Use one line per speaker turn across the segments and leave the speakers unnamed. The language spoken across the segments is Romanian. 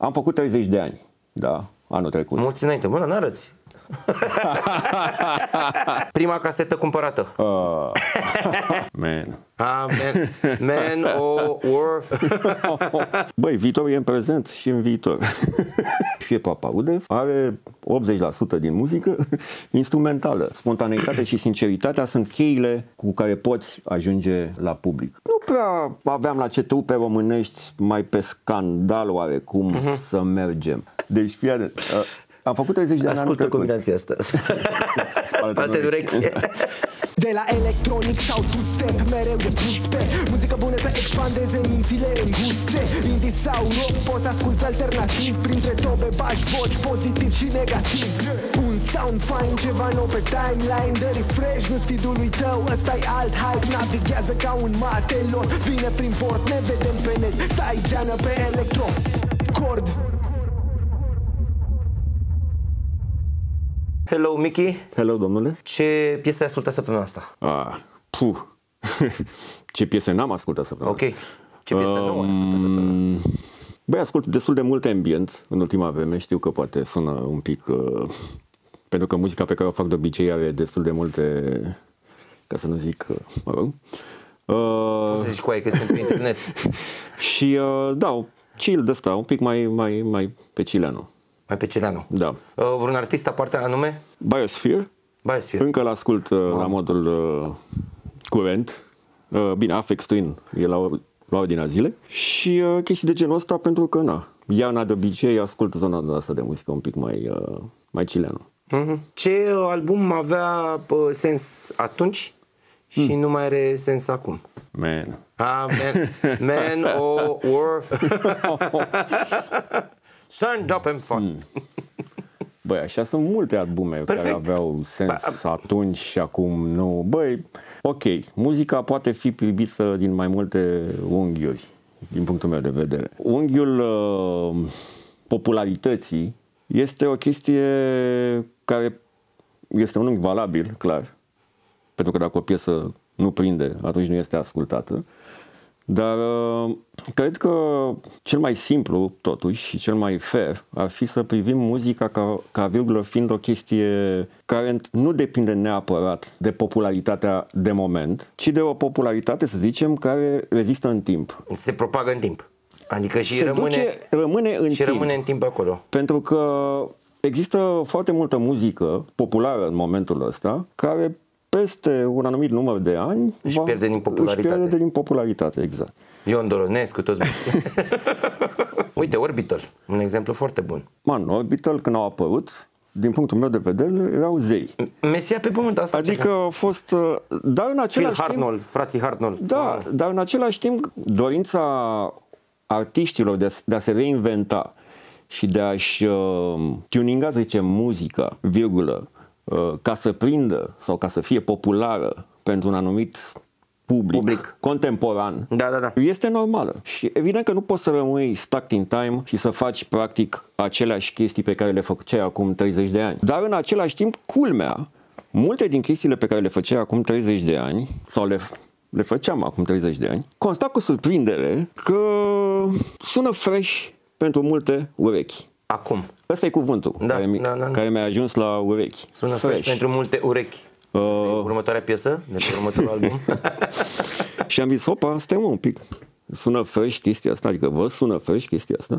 Am făcut 30 de ani, da, anul trecut.
Mulți înainte, mă, n-arăți. Prima casetă cumpărată.
Man.
Man or.
Băi, viitorul e în prezent și în viitor. Și Papa Udev are 80% din muzică instrumentală. Spontaneitatea și sinceritatea sunt cheile cu care poți ajunge la public. Nu prea aveam la ce trupe românești mai pe scandal oarecum să mergem. Deci, fie am făcut 30 de ani.
Ascultă combinația asta. Spate de ureche.
De la electronic sau two-step, mereu e pus pe muzică bună să expandeze mințile în guste. Indie sau rock, poți asculti alternativ. Printre tobe bași voci pozitiv și negativ. Un sound fain, ceva nou pe timeline. De refresh, nu feed-ului tău, ăsta-i alt hype. Navighează ca un matelot, vine prin port, ne vedem pe net. Stai geană pe electro, cord.
Hello, Mickey.
Hello, domnule.
Ce piese ai ascultat săptămâna asta?
Ce piese n-am ascultat săptămâna asta?
Ok. Ce piese nu ai ascultat săptămâna asta?
Băi, ascult destul de mult ambient în ultima vreme. Știu că poate sună un pic... pentru că muzica pe care o fac de obicei are destul de multe... Ca să nu zic... mă rog.
Să zici cu aia că sunt pe internet.
Și da, chill de ăsta, un pic mai pe chileanu.
Mai pe Cileanu.
Da.
Vreun artist aparte anume?
Biosphere.
Biosphere.
Încă l-ascult la modul curent. Bine, Aphex Twin e la ordinea zilei. Și chestii de genul ăsta pentru că, na, iarna de obicei ascult zona asta de muzică un pic mai chileanu.
Ce album avea sens atunci și nu mai are sens acum?
Man.
Man or. Stand up and fun.
Băi, așa sunt multe albume care aveau sens atunci și acum nu. Băi, ok, muzica poate fi privită din mai multe unghiuri, din punctul meu de vedere. Unghiul popularității este o chestie care este un unghi valabil, clar, pentru că dacă o piesă nu prinde, atunci nu este ascultată. Dar cred că cel mai simplu, totuși, și cel mai fair ar fi să privim muzica ca virgulă fiind o chestie care nu depinde neapărat de popularitatea de moment, ci de o popularitate, să zicem, care rezistă în timp.
Se propagă în timp. Adică și
rămâne
în timp acolo.
Pentru că există foarte multă muzică populară în momentul ăsta care peste un anumit număr de ani
își pierde din popularitate.
Exact.
Ion Doronescu, toți. Uite, Orbital, un exemplu foarte bun.
Orbital, când au apărut, din punctul meu de vedere, erau zei.
Mesia pe pământ asta.
Adică a fost... Dar în același timp...
frații Hartnoll.
Da, dar în același timp, dorința artiștilor de a se reinventa și de a-și tuninga, să zicem, muzica, virgulă, ca să prindă sau ca să fie populară pentru un anumit public contemporan, este normală. Și evident că nu poți să rămâi stuck in time și să faci practic aceleași chestii pe care le făceai acum 30 de ani. Dar în același timp, culmea, multe din chestiile pe care le făceai acum 30 de ani, sau le făceam acum 30 de ani, consta cu surprindere că sună fresh pentru multe urechi.
Acum.
Ăsta e cuvântul care mi-a ajuns la urechi.
Sună fresh pentru multe urechi. Următoarea piesă de pe următorul album.
Și am zis, hopa, stai un pic. Sună fresh chestia asta, adică vă sună fresh chestia asta?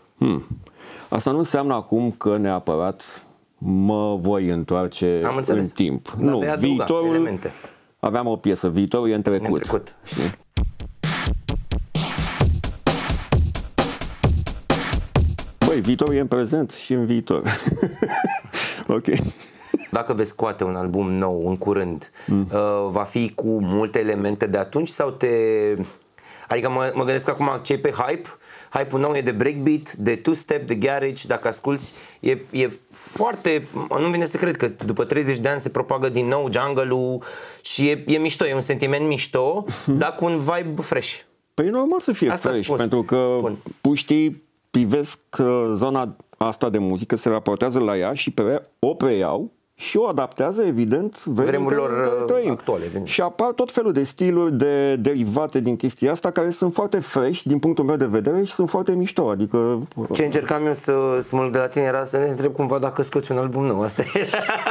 Asta nu înseamnă acum că neapărat mă voi întoarce în timp. Nu, viitorul... Elemente. Aveam o piesă, viitorul e în trecut. Știi? Băi, viitorul e în prezent și în viitor. Ok.
Dacă veți scoate un album nou în curând, va fi cu multe elemente de atunci sau Adică mă gândesc acum ce e pe hype. Hype-ul nou e de breakbeat, de two-step, de garage. Dacă asculti, e foarte... Nu vine să cred că după 30 de ani se propagă din nou jungle-ul și e mișto, e un sentiment mișto, dar cu un vibe fresh.
Păi e normal să fie fresh, pentru că puștii privesc zona asta de muzică, se raportează la ea și o preiau și o adaptează, evident,
vremurilor actuale.
Și apar tot felul de stiluri derivate din chestia asta, care sunt foarte fresh din punctul meu de vedere și sunt foarte mișto. Adică...
Ce încercam eu să mă de la tine era să ne întreb cumva dacă scoți un album nou. Asta e.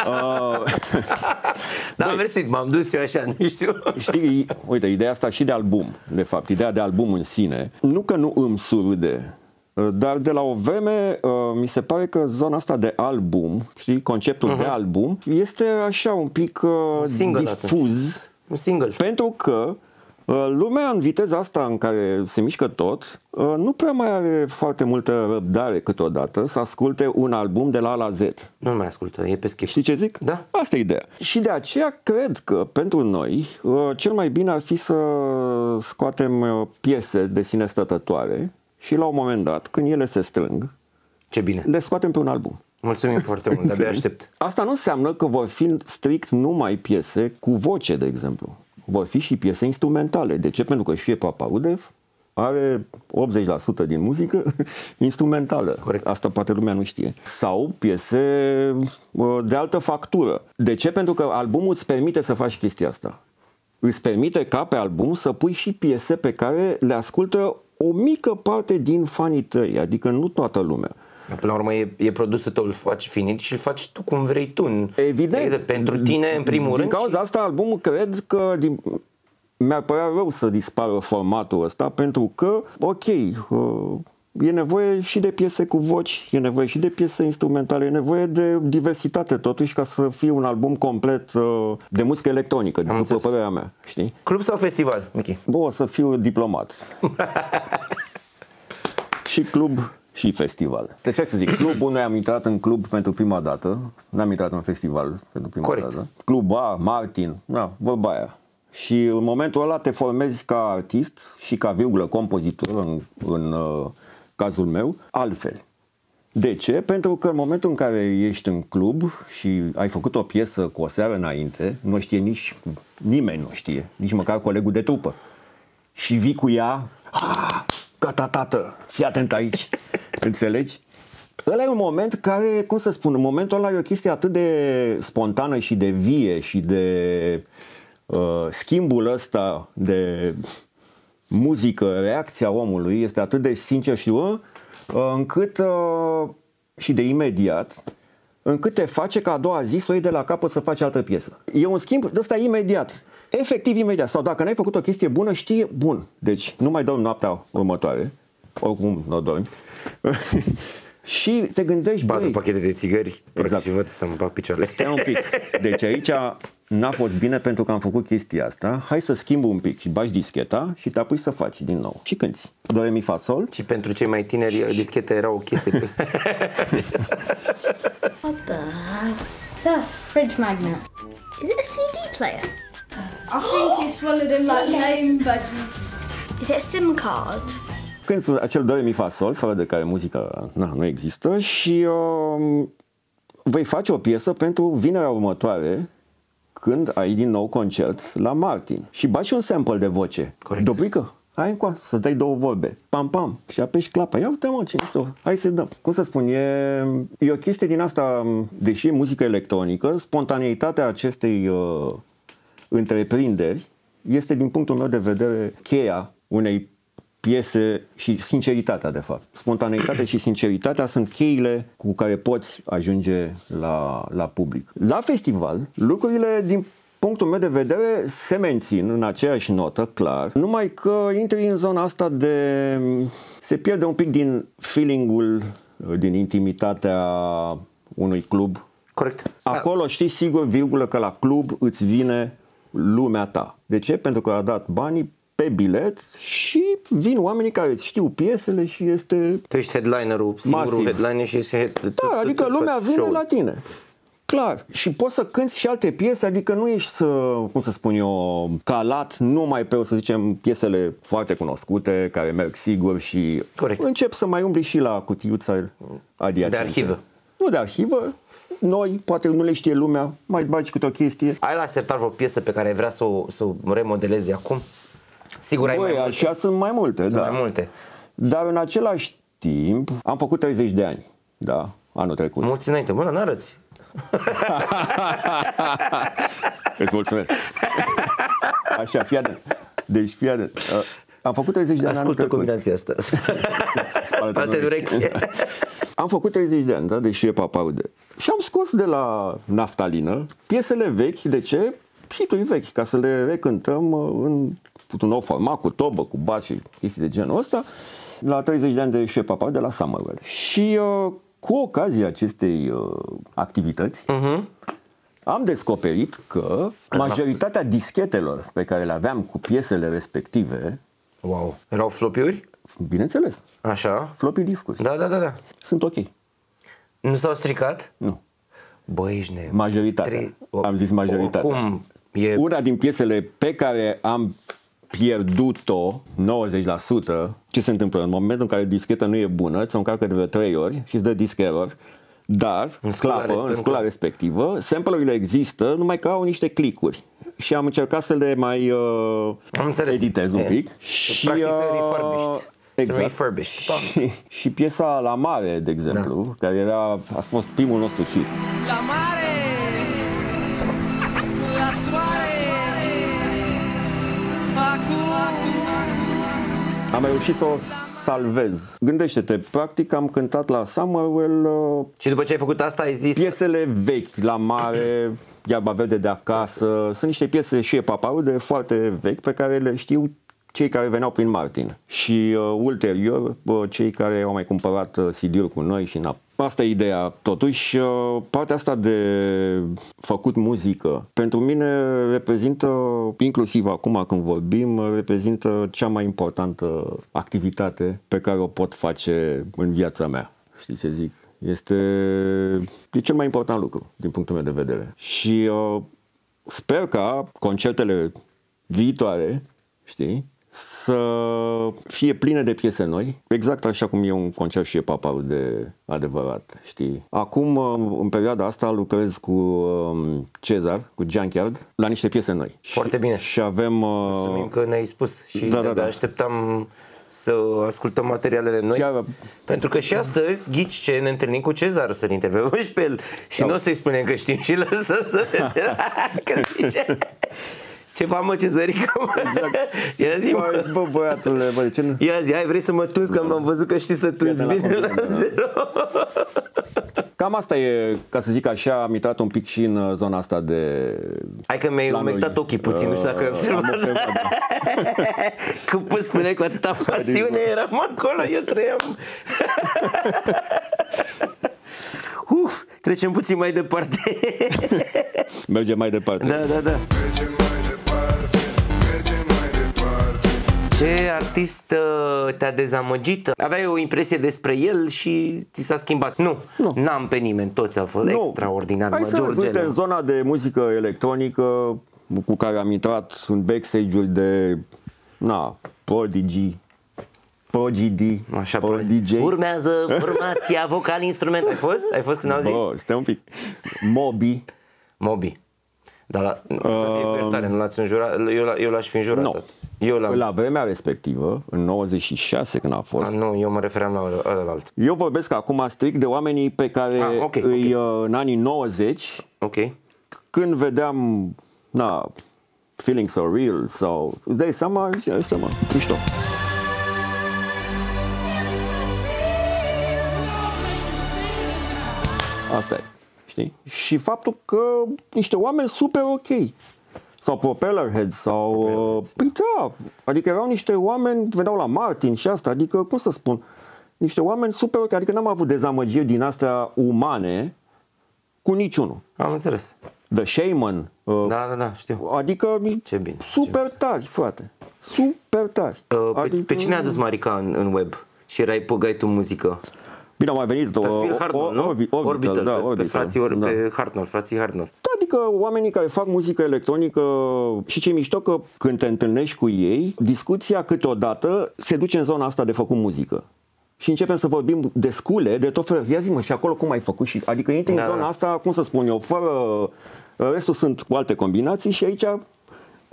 Dar mersi, m-am dus eu așa, nu știu.
Știi, uite, ideea asta și de album, de fapt, ideea de album în sine, nu că nu îmi surâde, dar de la o vreme mi se pare că zona asta de album, știi, conceptul de album, este așa un pic difuz.
Un single.
Pentru că lumea în viteza asta în care se mișcă tot, nu prea mai are foarte multă răbdare câteodată să asculte un album de la A la Z.
Nu mai ascultă, e pe schimb.
Știi ce zic?
Da.
Asta e ideea. Și de aceea cred că pentru noi cel mai bine ar fi să scoatem piese de sine stătătoare și la un moment dat, când ele se strâng,
ce bine,
le scoatem pe un album.
Mulțumim foarte mult, de-abia aștept.
Asta nu înseamnă că vor fi strict numai piese cu voce, de exemplu. Vor fi și piese instrumentale. De ce? Pentru că și Papa Udev are 80% din muzică instrumentală.
Corect.
Asta poate lumea nu știe. Sau piese de altă factură. De ce? Pentru că albumul îți permite să faci chestia asta. Îți permite ca pe album să pui și piese pe care le ascultă o mică parte din fanii tăi, adică nu toată lumea.
Până la urmă e produsul tău, îl faci finit și îl faci tu cum vrei tu.
Evident.
Pentru tine, în primul rând.
Din cauza asta, albumul, cred că mi-ar părea rău să dispară formatul ăsta, pentru că, ok, e nevoie și de piese cu voci, e nevoie și de piese instrumentale, e nevoie de diversitate totuși ca să fie un album complet de muzică electronică, după părerea mea, știi?
Club sau festival, Michi?
Bă, o să fiu diplomat. Și club și festival. Deci ce să zic, clubul, noi am intrat în club pentru prima dată, n-am intrat în festival pentru prima dată. Club A, Martin, da, vorba aia. Și în momentul ăla te formezi ca artist și ca compozitor în cazul meu, altfel. De ce? Pentru că în momentul în care ești în club și ai făcut o piesă cu o seară înainte, nu știe nimeni nu știe, nici măcar colegul de trupă. Și vii cu ea, gata, tată, fii atent aici. Înțelegi? Ăla e un moment care, cum să spun, în momentul ăla e o chestie atât de spontană și de vie și de schimbul ăsta de muzică, reacția omului este atât de sincer și încât și de imediat, încât te face ca a doua zi să o iei de la capăt să faci altă piesă. E un schimb de ăsta imediat. Efectiv imediat. Sau dacă n-ai făcut o chestie bună, știe, bun. Deci nu mai dormi noaptea următoare. Oricum nu dormi. Și te gândești,
4 pachete de țigări,
exact.
Și văd să-mi bag picioarele.
Stai un pic. Deci aici n-a fost bine pentru că am făcut chestia asta. Hai să schimb un pic și bagi discheta și te apuci să faci din nou. Și cânti. Do, re, mi, fa, sol.
Și pentru cei mai tineri, discheta era o chestie.
What the heck? Is that a fridge magnet? Is it a CD player?
I think it's one of them like name badges.
Is it a SIM card?
Cânti acel do, re, mi, fa, sol, fără de care muzica nu există și vei face o piesă pentru vinerea următoare, când ai din nou concert la Martin. Și bagi un sample de voce.
Corect.
Dobrică, hai încoa, să dai două vorbe. Pam, pam. Și apeși clapa. Ia uite, mă, ce mișto. Hai să dăm. Cum să spun, e o chestie din asta, deși e muzică electronică, spontaneitatea acestei întreprinderi este, din punctul meu de vedere, cheia unei piese și sinceritatea, de fapt. Spontaneitatea și sinceritatea sunt cheile cu care poți ajunge la public. La festival, lucrurile, din punctul meu de vedere, se mențin în aceeași notă, clar, numai că intri în zona asta se pierde un pic din feeling-ul, din intimitatea unui club.
Corect.
Acolo știi sigur, virgulă, că la club îți vine lumea ta. De ce? Pentru că a dat banii pe bilet și vin oamenii care îți știu piesele și este...
Tu ești headlinerul, singurul headliner și
da, adică lumea vine la tine. Clar. Și poți să cânti și alte piese, adică nu ești cum să spun eu, calat numai pe, să zicem, piesele foarte cunoscute, care merg sigur și încep să mai umbli și la cutiuța adiacente.
De arhivă.
Nu de arhivă. Noi, poate nu le știe lumea, mai bagi câte o chestie.
Ai la așteptat vreo piesă pe care vrea să o remodelezi acum? Sigur ai mai multe.
Așa sunt mai multe, da.
Mai multe.
Dar în același timp am făcut 30 de ani, da, anul trecut.
Mulți înainte, bă, n-arăți.
Îți mulțumesc. Așa, fii atent. Deci, fii atent. Am făcut 30 de ani.
Ascultă combinația asta. Spate de ureche.
Am făcut 30 de ani, da? Deși e papaude. Și am scos de la naftalină piesele vechi. De ce? Hituri vechi, ca să le recântăm în un nou format, cu tobă, cu bas și chestii de genul ăsta, la 30 de ani de Șef Papau de la Summerwell. Și cu ocazia acestei activități, am descoperit că majoritatea dischetelor pe care le aveam cu piesele respective,
wow, erau floppy-uri?
Bineînțeles.
Așa.
Floppy discuri.
Da.
Sunt ok.
Nu s-au stricat?
Nu.
Băi, ești nebun.
Majoritatea. Am zis majoritatea.
Oricum, e...
Una din piesele pe care am pierdut-o, 90%, ce se întâmplă? În momentul în care discheta nu e bună, ți-o încarcă de vreo 3 ori și îți dă disc error, dar sclapă în scula respectivă, sample-urile există, numai că au niște clicuri. Și am încercat să le mai editez un pic. Și
practic se refurbished.
Exact. Și piesa La Mare, de exemplu, care a fost primul nostru hit.
La mare, la soare, acum.
Am reușit să o salvez. Gândește-te, practic am cântat la Summerwell.
Și după ce ai făcut asta ai zis...
Piesele vechi, La Mare, Iarba Verde de acasă. Sunt niște piese și papaude foarte vechi pe care le știu cei care veneau prin Martin. Și ulterior, cei care au mai cumpărat CD-uri cu noi și asta e ideea. Totuși, partea asta de făcut muzică, pentru mine reprezintă, inclusiv acum când vorbim, reprezintă cea mai importantă activitate pe care o pot face în viața mea. Știi ce zic? E cel mai important lucru, din punctul meu de vedere. Și sper ca concertele viitoare, știi, să fie pline de piese noi, exact așa cum e un concert și e papau de adevărat, știi. Acum, în perioada asta, lucrez cu Cezar, cu Junkyard, la niște piese noi.
Foarte bine.
Și avem...
Mulțumim că ne-ai spus și
da.
Așteptam să ascultăm materialele noi. Chiar... Pentru că și astăzi, ghici ce, ne întâlnim cu Cezar să-l intervievăm și pe el. Și nu o să-i spunem că știm și lăsăm să... Că zice... Ceva, mă, Cezărică, mă. Exact. Ia zi, mă.
Bă, băiatule, bă, de ce nu?
Ia zi, hai, vrei să mă tunzi, că am văzut că știi să tunzi bine la 0.
Cam asta e, ca să zic așa, am intrat un pic și în zona asta de...
Hai că mi-ai umectat ochii puțin, nu știu dacă ai observat. Când spuneai cu atâta pasiune, eram acolo, eu trăiam. Trecem puțin mai departe.
Mergem mai departe.
Da. Mergem mai departe. Ce artist te-a dezamăgit? Aveai o impresie despre el și ți s-a schimbat? Nu. N-am pe nimeni, toți au fost extraordinari.
Hai să văzute în zona de muzică electronică cu care am intrat în backstage-uri de Prodigy.
Așa, Prodigy. Urmează formația vocal-instrument. Ai fost când au zis?
Stai un pic. Moby.
Dar să fie cu iertare, nu l-ați înjurat? Eu l-aș fi înjurat tot.
La vremea respectivă, în 96 când a fost.
Nu, eu mă refeream la ălalt.
Eu vorbesc acum strict de oamenii pe care în anii 90, când vedeam Feeling So Real sau îți dai seama, ăsta mă, mișto. Asta e, știi? Și faptul că niște oameni super ok. Sau Propellerhead sau... Păi da, adică erau niște oameni, veneau la Martin și asta, adică, cum să spun, niște oameni super ok, adică n-am avut dezamăgiri din astea umane cu niciunul.
Am înțeles.
The Shaman.
Da, știu.
Adică
ce bine,
super tari, frate. Super tari.
Adică, pe cine a dus Marica în web? Și băgai tu muzică?
Bine, au mai venit
Phil Hardnell, nu? Orbital, pe frații Hardnell, frații Hardnell.
Da, adică oamenii care fac muzică electronică și ce mișto că când te întâlnești cu ei, discuția câteodată se duce în zona asta de făcut muzică. Și începem să vorbim de scule, de tot felul. Ia zi-mă, și acolo cum ai făcut? Și, adică intri în zona asta, cum să spun eu, fără... Restul sunt cu alte combinații și aici...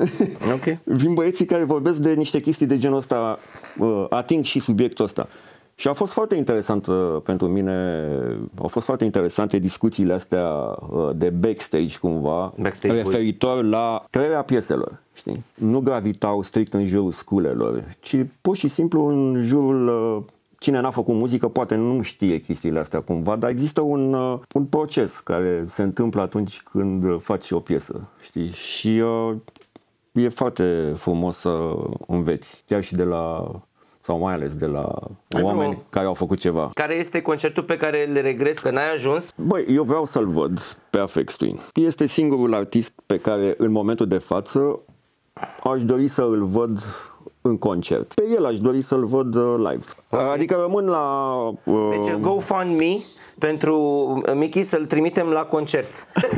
Vin băieții care vorbesc de niște chestii de genul ăsta, ating și subiectul ăsta. Și a fost foarte interesant pentru mine, au fost foarte interesante discuțiile astea de backstage cumva, referitor la crearea pieselor, știi? Nu gravitau strict în jurul sculelor, ci pur și simplu în jurul... Cine n-a făcut muzică poate nu știe chestiile astea cumva, dar există un proces care se întâmplă atunci când faci o piesă, știi? Și e foarte frumos să înveți, chiar și de la... sau mai ales de la oameni care au făcut ceva.
Care este concertul pe care le regreți că n-ai ajuns?
Băi, eu vreau să-l văd pe Aphex Twin. Este singurul artist pe care în momentul de față aș dori să îl văd în concert. Pe el aș dori să-l văd live. Adică rămân la...
Deci GoFundMe pentru Michi să-l trimitem la concert.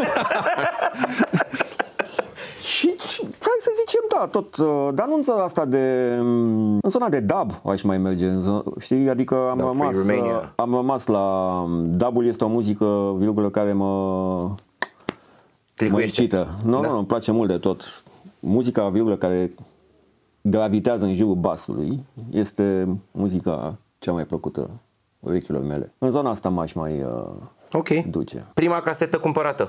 Și hai să zicem, da, tot, dar nu în zona asta de... În zona de dub aș mai merge, știi? Adică am rămas la... Dub-ul este o muzică, virgulă, care mă excită. Nu, îmi place mult de tot. Muzica, virgulă, care gravitează în jurul basului este muzica cea mai plăcută urechilor mele. În zona asta m-aș mai duce.
Prima casetă cumpărată?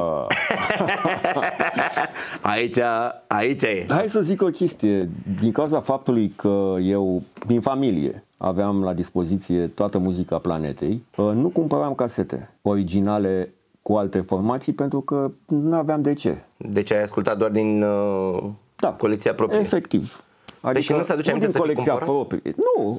Aici e.
Hai să zic o chestie. Din cauza faptului că eu, din familie, aveam la dispoziție toată muzica planetei, nu cumpăram casete originale cu alte formații pentru că nu aveam de ce.
Deci ai ascultat doar din colecția proprie?
Efectiv.
Adică deci nu-ți aduce aminte să fii cumpărat?
Proprie. Nu,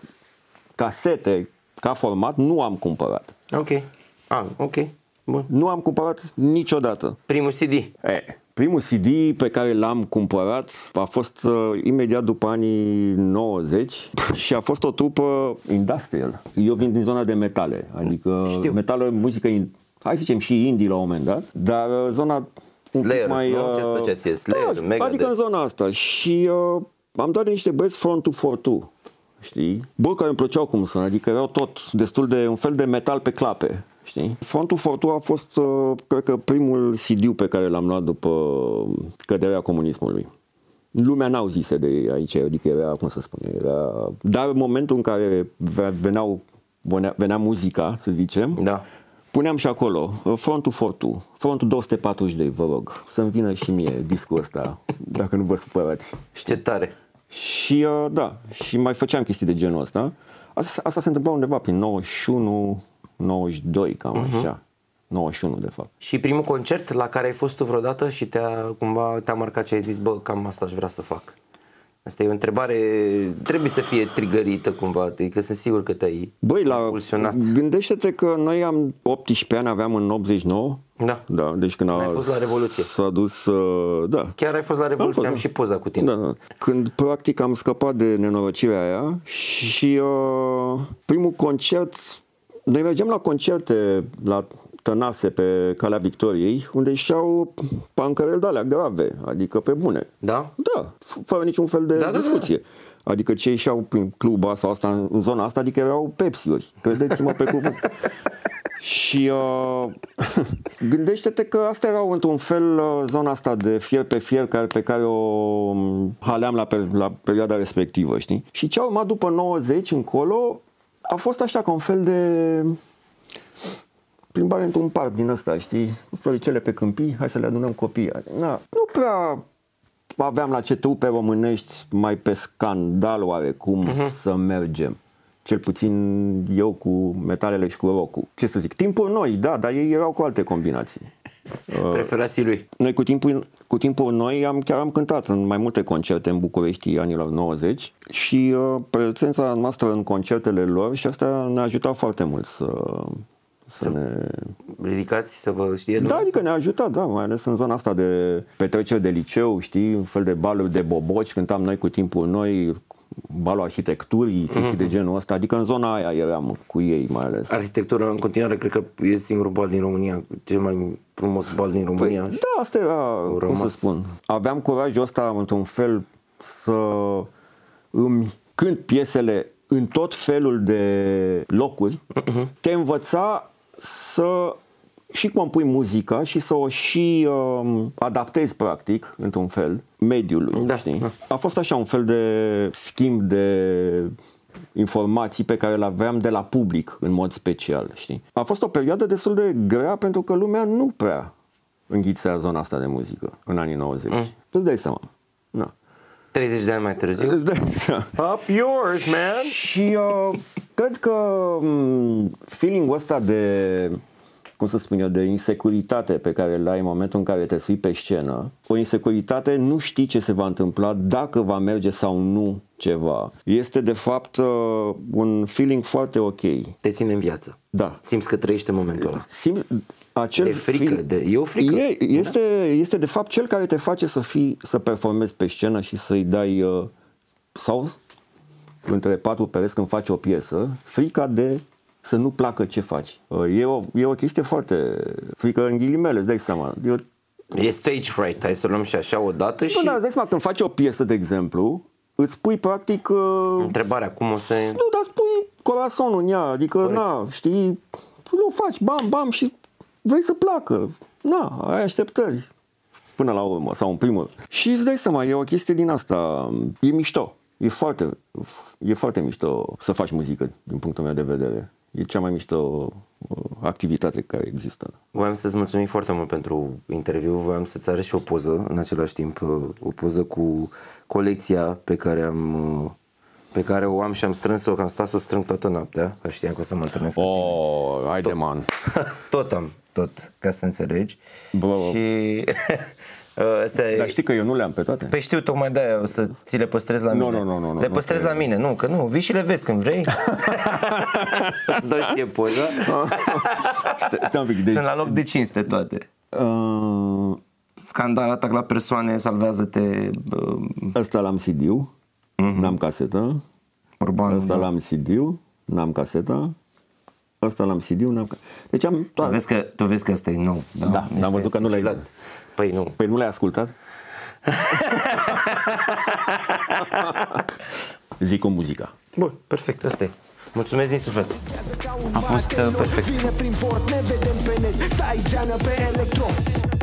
casete ca format nu am cumpărat.
Ok. Bun.
Nu am cumpărat niciodată.
Primul CD?
Primul CD pe care l-am cumpărat a fost imediat după anii 90 și a fost o trupă industrial. Eu vin din zona de metale, adică metală, muzică, hai să zicem și indie la un moment dat, dar zona
Slayer,
mai...
ce-ți plăcea ție? Slayer, Megadeth.
Adică în zona asta și am dat de niște băieți Front 242, știi? Bă, care îmi plăceau cum sunt, adică erau tot destul de un fel de metal pe clape. Știi? Front 242 a fost, cred că, primul CD pe care l-am luat după căderea comunismului. Lumea n-auzise de ei aici, adică era, cum să spun, era... Dar în momentul în care venea muzica, să zicem, puneam și acolo Front 242, Front 242, vă rog, să-mi vină și mie discul ăsta, dacă nu vă supărați.
Ce tare!
Și și mai făceam chestii de genul ăsta. Asta se întâmpla undeva prin 91... 92, cam așa. 91, de fapt.
Și primul concert la care ai fost tu vreodată și te-a marcat ce ai zis, bă, cam asta aș vrea să fac? Asta e o întrebare, trebuie să fie trigărită cumva, adică sunt sigur că te-ai impulsionat.
Gândește-te că noi am 18 ani, aveam în 89. Da, deci când
ai fost la Revoluție.
S-a dus,
Chiar ai fost la Revoluție, am și poza cu tine.
Da. Când practic am scăpat de nenorocirea aia și primul concert... Noi mergeam la concerte la Tănase pe Calea Victoriei, unde ieșeau pancăreli de alea grave, adică pe bune.
Da?
Da, fără niciun fel de discuție. Adică ce ieșeau prin cluba sau asta, în zona asta, adică erau Pepsi-uri, credeți-mă pe cuvânt. Și gândește-te că asta era într-un fel zona asta de fier pe fier pe care o haleam la perioada respectivă, știi? Și ce a urmat după 90 încolo a fost așa ca un fel de plimbare într-un parc din ăsta, știi? Floricele pe câmpii, hai să le adunăm copii. Nu prea aveam la ce trupe românești mai pe scandal oarecum să mergem. Cel puțin eu cu metalele și cu rock-ul. Ce să zic, timpuri noi, da, dar ei erau cu alte combinații.
Preferații lui.
Noi cu timpul noi chiar am cântat în mai multe concerte în București anilor 90 și prezența noastră în concertele lor și asta ne-a ajutat foarte mult să ne...
Ridicați, să vă știe lumea?
Da, adică ne-a ajutat, da, mai ales în zona asta de petreceri de liceu, știi, un fel de baluri de boboci, cântam noi cu timpul noi, balul arhitecturii, chestii de genul ăsta, adică în zona aia eram cu ei mai ales.
Arhitectura în continuare, cred că e singurul bal din România, cel mai frumos bal din România.
Păi, da, asta era, cum să spun, aveam curajul ăsta într-un fel să îmi cânt piesele în tot felul de locuri, te învăța să și compui muzica și să o și adaptezi practic, într-un fel, mediului, știi? A fost așa un fel de schimb de informații pe care le aveam de la public în mod special, știi? A fost o perioadă destul de grea pentru că lumea nu prea înghițea zona asta de muzică în anii 90. Îți dai seama. Na.
30 de ani mai târziu.
Îți dai seama.
Up yours, man!
Și cred că feeling-ul ăsta de, cum să spun eu, de insecuritate pe care îl ai în momentul în care te sui pe scenă, o insecuritate, nu știi ce se va întâmpla, dacă va merge sau nu ceva, este de fapt un feeling foarte ok.
Te ține în viață.
Da.
Simți că trăiești în momentul ăla.
Acel
E frică, e o frică.
Este de fapt cel care te face să performezi pe scenă și să-i dai sau între patru pereți când faci o piesă, frica de să nu placă ce faci. E o chestie foarte frică în ghilimele, îți dai seama.
E stage fright, hai să luăm și așa odată și...
Nu, dar îți dai seama, când faci o piesă, de exemplu, îți pui practic...
Întrebarea, cum o să...
Nu, dar spui corazonul în ea, adică, na, știi, o faci, bam, bam și vrei să placă. Na, ai așteptări până la urmă, sau în primul. Și îți dai seama, e o chestie din asta, e mișto. E foarte mișto să faci muzică, din punctul meu de vedere. E cea mai mișto activitate care există.
Voiam să-ți mulțumim foarte mult pentru interviu. Voiam să-ți arăt și o poză, în același timp, o poză cu colecția pe care o am și am strâns-o, că am stat să o strâng toată noaptea, că știam că o să mă întâlnesc.
Oh, haide, man.
Tot, ca să înțelegi.
Bă.
Și... Dar
știi că eu nu le-am pe toate?
Păi știu, tocmai de-aia o să ți le păstrez la mine.
Nu.
Le păstrez la mine, nu, că nu, vii și le vezi când vrei. O să dau și poza.
Stai un pic, deci...
Sunt la loc de cinste toate. Scandal, atac la persoane, salvează-te.
Ăsta l-am CD-ul, n-am casetă.
Urban,
ăsta l-am CD-ul, n-am casetă. Ăsta l-am CD-ul, n-am casetă. Deci am toate.
Tu vezi că ăsta e nou.
Da, am văzut că nu l-ai...
Păi nu.
Păi nu l-ai ascultat? Zic cu muzica.
Bun, perfect, asta e. Mulțumesc din suflet. A fost perfect.
Vine prin port, ne vedem pe net. Stai geană pe electro.